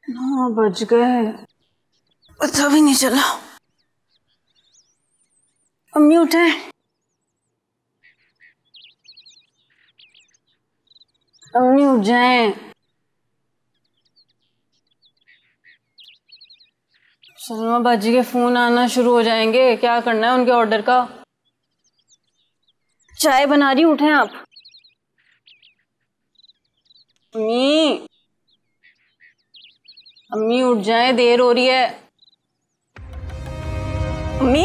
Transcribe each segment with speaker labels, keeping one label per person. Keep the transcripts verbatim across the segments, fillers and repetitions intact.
Speaker 1: नौ बज गए, पता भी नहीं चला। अम्मी उठे। अम्मी उठ जाएं। सलमा बाजी के फोन आना शुरू हो जाएंगे। क्या करना है उनके ऑर्डर का? चाय बना रही, उठें आप। अम्मी अम्मी उठ जाएं, देर हो रही है। अम्मी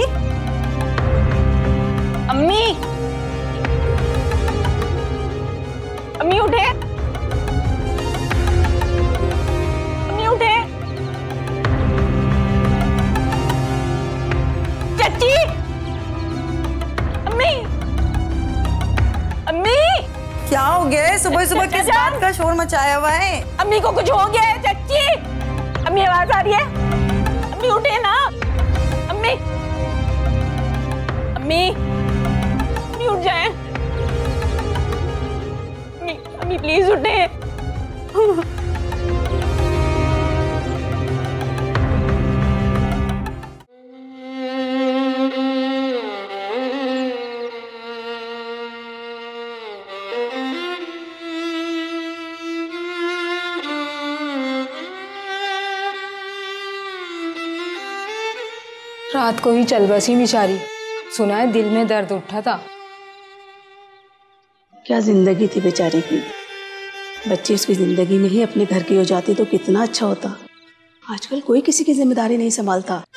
Speaker 1: अम्मी अम्मी उठे। अम्मी उठे। चाची। अम्मी अम्मी
Speaker 2: क्या हो गया है? सुबह सुबह किस बात का शोर मचाया हुआ है?
Speaker 1: अम्मी को कुछ हो गया है चाची। अम्मी आवाज आ रही है? अम्मी उठे ना। अम्मी अम्मी अम्मी उठ जाए। अम्मी अम्मी प्लीज उठे।
Speaker 3: रात को ही चल बसी बेचारी। सुना है दिल में दर्द उठा था।
Speaker 4: क्या जिंदगी थी बेचारी की। बच्ची उसकी जिंदगी में ही अपने घर की हो जाती तो कितना अच्छा होता। आजकल कोई किसी की जिम्मेदारी नहीं संभालता।